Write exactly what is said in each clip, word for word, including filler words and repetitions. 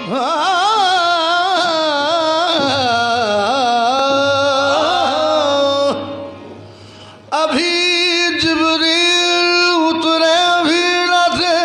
अभी जिब्रील उतरे भी न थे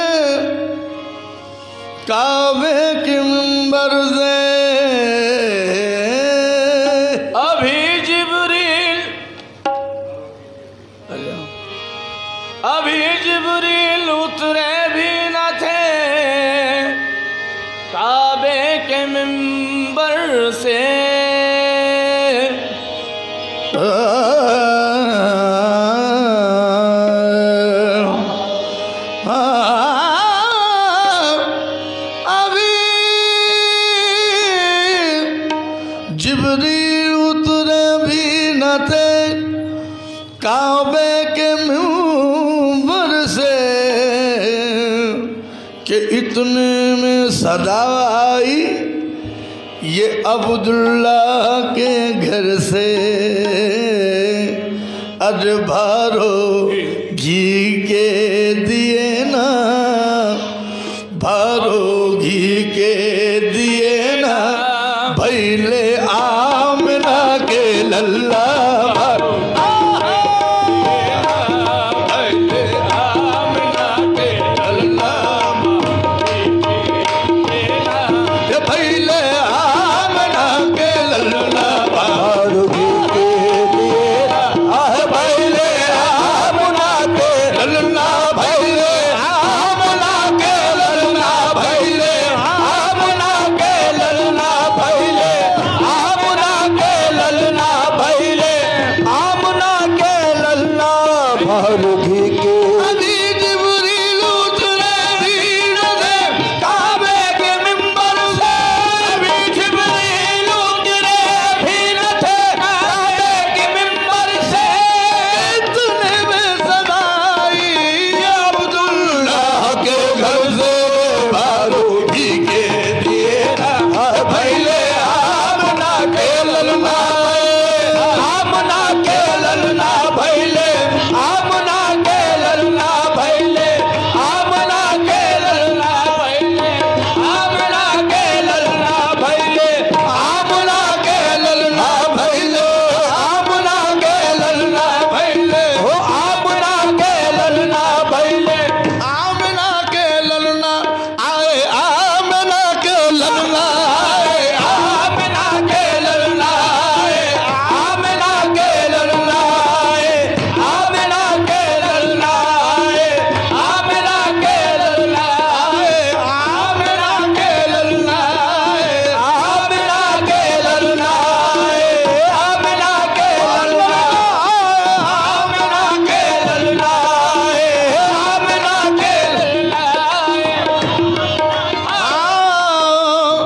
काबे के मिंबर से। अभी जिब्रील अभी जिब्रील उतरे भी न थे काबे के मिंबर से। जिब्रील उतरे भी न थे काबे के मिंबर से कि इतने में सदा आई ये अब्दुल्ला के घर से। अरे भारो घी के दिए ना, भारो घी के दिए ना, भैले आमना के लल्ला भारो भैले आमना के लल्ला भैले आमना के लल्ला भारो घी के दिए आह भैले आमना के लल्ला भैले आमना के लल्ला भैले आमना के लल्ला भैले आमना के लल्ला भैले आमना के लल्ला भारो घी के। अभी जिब्रील उतरे भी न थे काबे के मिंबर से। अभी जिब्रील उतरे भी न थे काबे के मिंबर से। इतने में सदाई अब्दुल्ला के घर से भारो घी के दिए ना भैले आमना के लल्ला आमना के लल्ला भैले आमना के लल्ला भैले आमना के लल्ला भैले आमना के लल्ला भैले आमना के लल्ला भैले आमना के लल्ला भैले हो आमना के लल्ला भैले आमना के लल्ला आए आमना के लल्ला आए आमना के लल्ला आए आमना के लल्ला आए आमना के लल्ला आए आमना के लल्ला आए आमना के लल्ला आए आमना के लल्ला आए आमना के लल्ला आमना के लल्ला आए आमना के लल्ला आए।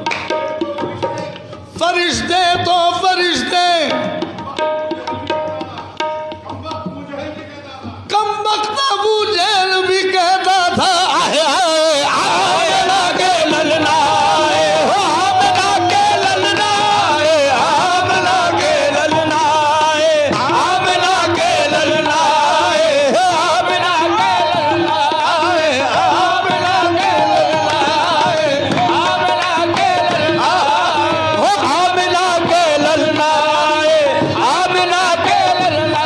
फरिश्ते तो फरिश्ते कम वक्त अबू जहल भी कहता था आए आए आमना के लल्ला आए हो आमना के लल्ला आए आमना के लल्ला आए आमना के लल्ला आए आमना के लल्ला आए आमना के लल्ला आए आमना के लल्ला हो आमना के लल्ला आए आमना के लल्ला।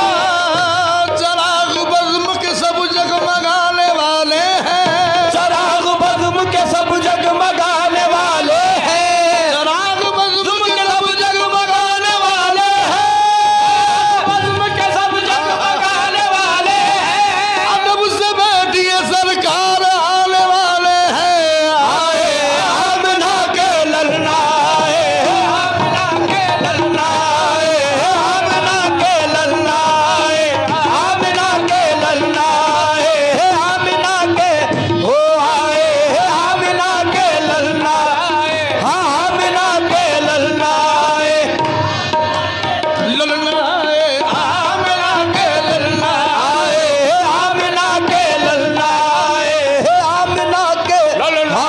चराग बज़्म के सब जगमगाने वाले हैं, चराग बज़्म के सब जगमगाने वाले हैं, चराग बज़्म के सब जगमगाने वाले हैं, बज़्म के सब जगमगाने वाले हैं। अदब से बैठिए सरकार आने वाले हैं। आए आमना के लल्ला आए आमना के लल्ला आए आमना के लल्ला आए आमना के लल्ला आए आमना के हो आए आमना के लल्ला आए आमना के लल्ला आए लल्ला आए आमना के लल्ला आए आमना के लल्ला आए आमना के लल्ला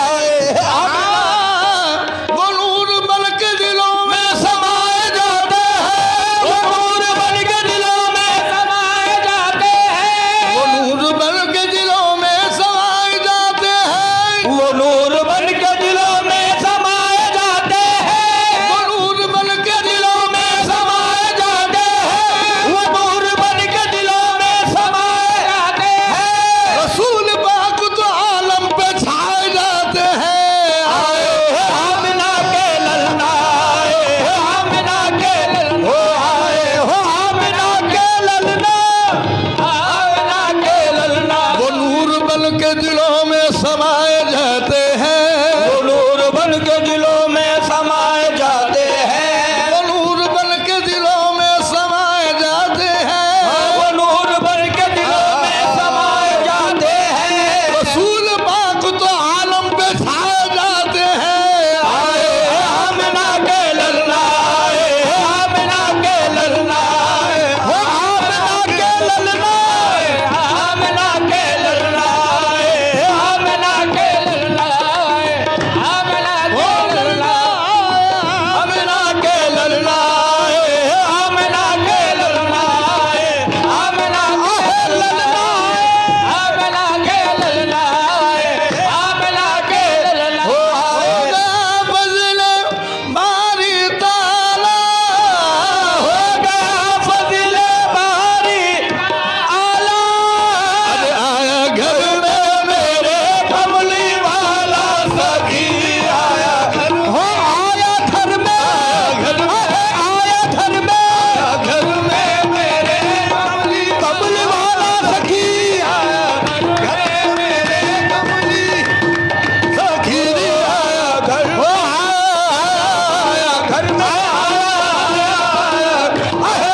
आए। वो नूर बन के दिलों में समाए जाते हैं, वो नूर बन के दिलों में समाए जाते हैं, वो नूर बन के दिलों में समाए जाते हैं, वो नूर बन समाए जाते हैं, वो नूर बन के दिलों में समाए जाते हैं, वो नूर बन के दिलों में समाए जाते हैं, वो नूर बन के दिलों में समाए जाते हैं। रसूल पाक तो आलम पे छाए जाते हैं। आए आमिना के लल्ला, आए आमिना के लल्ला, वो आमिना के ललना, आमिना के लल्ला, आमिना के लल्ला, आमिना वो के ललना, लल्ला, आमिना के लल्ला, आमिना के लल्ला, आमिना के लल्ला, आमिना के लल्ला, आमिना के लल्ला। होगा फजले बारी ताला, होगा फज़िले बारी आला। अरे आया घर में मेरे कमली वाला सखी आया घर, हो आया घर में, घर में आया घर में, घर में मेरे कमली कमली वाला सखी आया, घर में मेरे कमली सखीरी आया घर, हो आया घर में, आया आया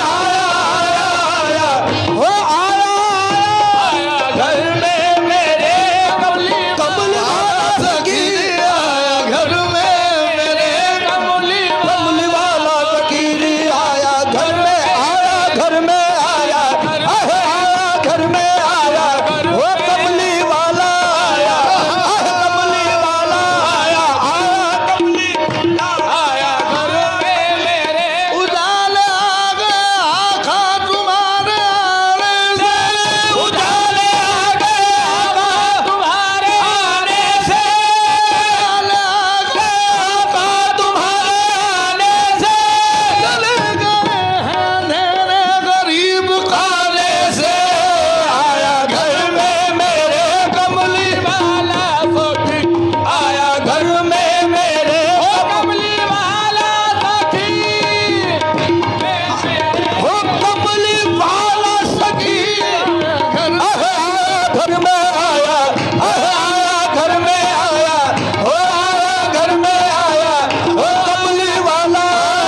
आया, हो आया घर में मेरे कमली कमली वाला सखीरी आया घर में मेरे, कमली कमली वाला सखीरी आया घर में, आया घर में आया, आया घर में आया, वो कमली वाला आया, आया कमली वाला आया, आया कमली आया घर में मेरे उजाले आ गए आखा तुम्हारे आने से, उजाले आ गए आका तुम्हारे आने से, उजाले आ गए आका तुम्हारे आने से, चले गए हैं अंधेरे गरीब खाने से, आया घर में मेरे कमली वाला सखी आया घर में मेरे कमली वाला सखी हो कमली वाला सखी घर, आया घर में आया, आया घर में आया, हो आया घर में आया, हो कमली वाला।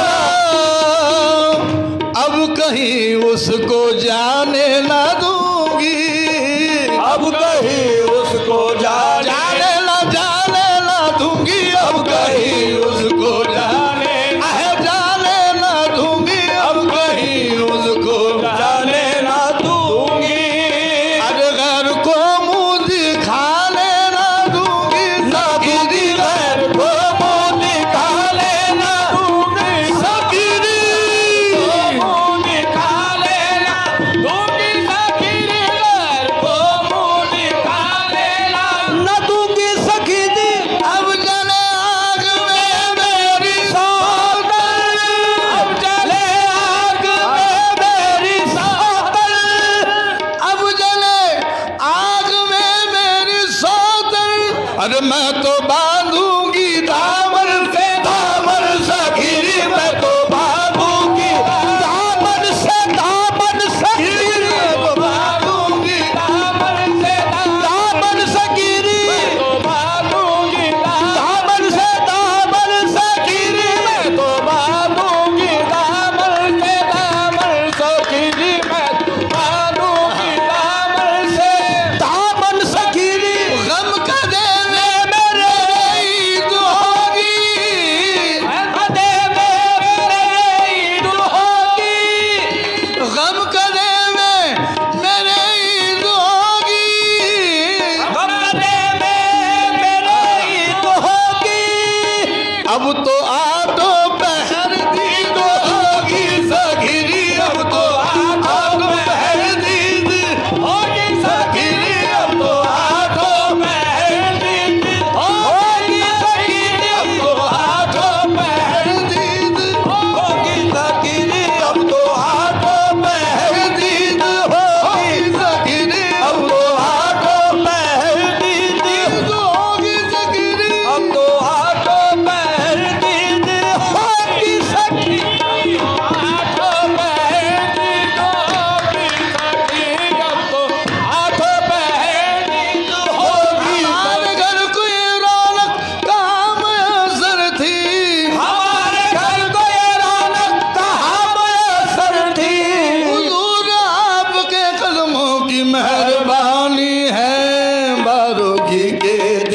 अब कहीं उसको जाने ना दूंगी, अब कहीं उसको जाने जाने ना जाने ना दूंगी, अब कहीं उसको जाने, आहे जाने ना दूंगी, अब कहीं उसको जाने ना दूंगी, अरे घर को मुंह दिखाने ना दूंगी, ना दूंगी घर को मुंह दिखाने ना दूंगी, सकीरी मुंह दिखाने ना दूंगी, सकीरी घर को मुंह दिखाने ना न दूंगी सकीरी। अब जले आग में मेरी सौतन, अब जले आग में मेरी सातल, अब जले आग में मेरी सौतन, अरे मैं तो बांधूंगी दामन से दामन सकीरी, मैं तो बांधूंगी दामन से दामन सकीरी, मैं तो बांधूंगी दामन से दामन सकीरी, तो बांधूंगी दामन से दामन सकीरी, मैं तो बांधूंगी दामन से दामन सखीरी, मैं बांधूंगी दामन से दामन सकीरी। गम का देने मेरे ईद होगी, दे मेरे ईद होगी, गम का देने मेरे ईद होगी, गम दे मेरे ईद होगी, अब तो आठों पहर दीद होगी सकीरी, अब तो आठों पहर दीद होगी सखीरी, अब तो आठों पहर दीद होगी सखीरी, अब तो आठों पहर दीद होगी सखीरी, अब तो आठों पहर दीद होगी सकीरी, अब तो आठों पहर दीद दीद होगी सकीरी, अब तो आठों पहर दीद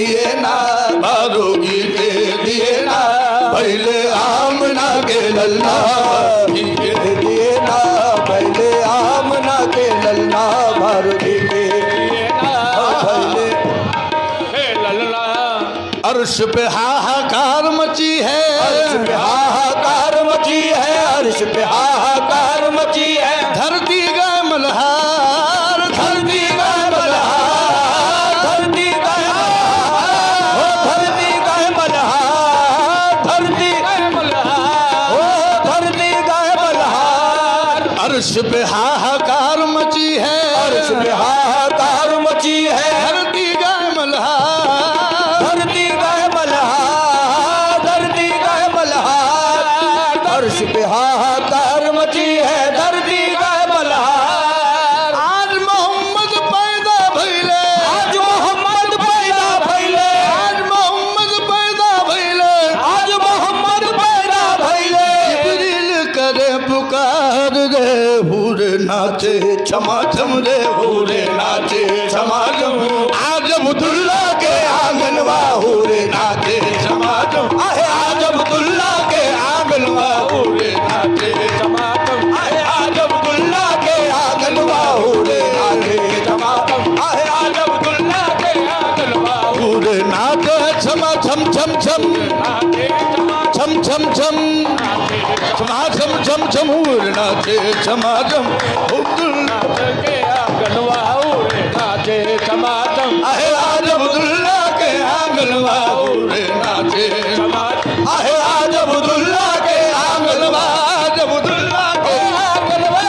दिए ना बारो गीते दिए ना पहले आमना के ललना गीते दिए ना पहले आमना के ललना बारो गीते दिए ना पहले ललना। अर्श पे हाहाकार मची है अर्श पे हाहाकार मची है अर्श पे हाहाकार मची है धरती गए मल्हार धरती गए मल्हार धरती गए धरती गए मल्हार धरती गए मल्हार धरती गए मल्हार। अर्श पे हाहाकार मची है अर्श पे हाहाकार मची है धरती गए मल्हार धरती गए मल्हार धरती गए मल्हार। अर्श पे हाहाकार मची है धरती गए मल्हार। आज मोहम्मद पैदा भइले आज मोहम्मद पैदा भइले आज मोहम्मद पैदा भइले आज मोहम्मद पैदा भइले। जिब्रील करे पुकार रे हुरे नाचे छमाछम रे हुरे नाचे छमाछम आज अब्दुल्ला के आंगनवा हुरे नाचे छमाछम आहे आज अब्दुल्ला के आंगनवा हुरे नाचे छमाछम आहे आज अब्दुल्ला के आंगनवा हुरे नाचे छमाछम आहे आज अब्दुल्ला के आंगनवा हुरे नाचे छमाछम छम छम छम छम छम छमाछम छम छम हुरे नाचे छमाछम अब्दुल्ला के आंगनवा हुरे नाचे छमाछम आहे आज अब्दुल्ला के आंगनवा हुरे नाचे छमाछम आहे आज अब्दुल्ला के आंगनवा आज अब्दुल्ला के आंगनवा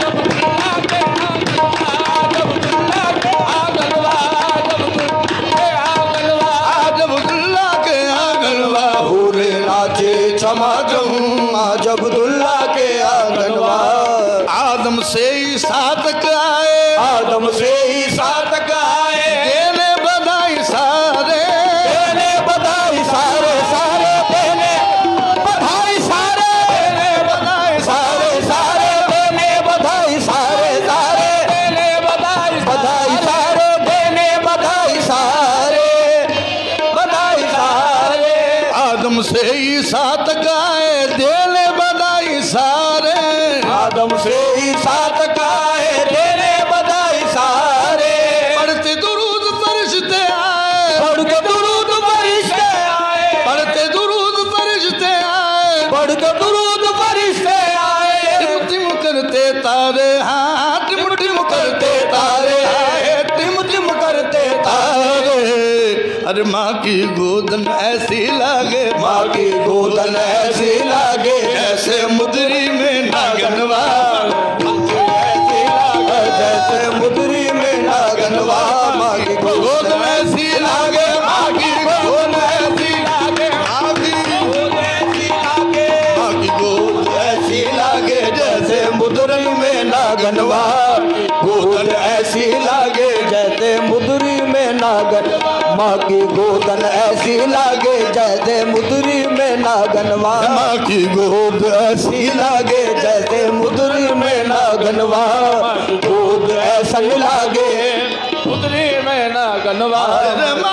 आज अब्दुल्ला के आंगनवा आज अब्दुल्ला के आंगनवा हुरे नाचे छमाछम आज अब्दुल्ला के आंगनवा। आदम से ईसा तक आए आदम से ईसा तक आए देने बधाई सारे देने बधाई सारे सारे देने बधाई सारे देने बधाई सारे सारे देने बधाई सारे सारे देने बधाई बधाई सारे देने बधाई सारे बधाई सारे। आदम से ईसा तक आए देने बधाई सारे आदम से ईसा तक आए देने बधाई सारे। पढ़ते दुरूद फरिश्ते आए पढ़ते दुरूद फरिश्ते आए पढ़ते दुरूद फरिश्ते आए पढ़ते दुरूद फरिश्ते आए। टिम टिम करते तारे हाँ टिम टिम करते तारे टिम टिम करते तारे। अरे माँ की गोदन ऐसी लागे माँ की गोदन ऐसी लागे जैसे मुदरी में नागनवा ऐसी लागे जैसे मुदरी में नागनवा। माँ की गोदन ऐसी लागे माँ की गोदन ऐसी लागे माँ की गोद ऐसी लागे माँ की गोद ऐसी लागे जैसे मुदरी में नागनवा गोदन ऐसी लागे जैसे मुदरी में नागन। माँ की गोदन ऐसी लागे जैसे मुदरी में नागनवा माँ की गोद ऐसी लागे जैसे मुदरी में नागनवा गोद ऐसा लागे मुदरी में नागनवा।